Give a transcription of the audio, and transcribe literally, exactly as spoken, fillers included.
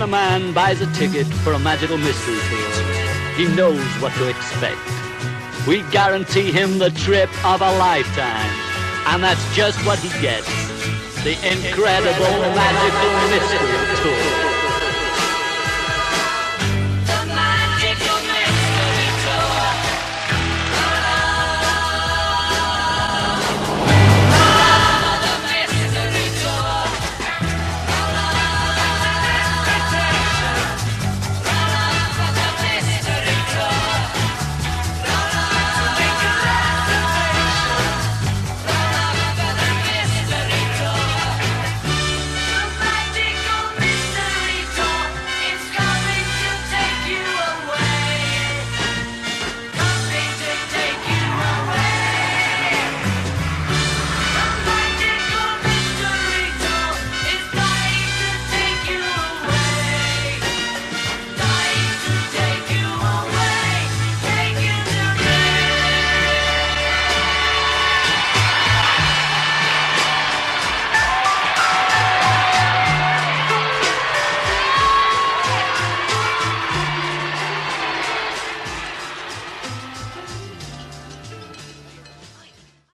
When a man buys a ticket for a magical mystery tour, he knows what to expect. We guarantee him the trip of a lifetime, and that's just what he gets. The incredible magical mystery tour.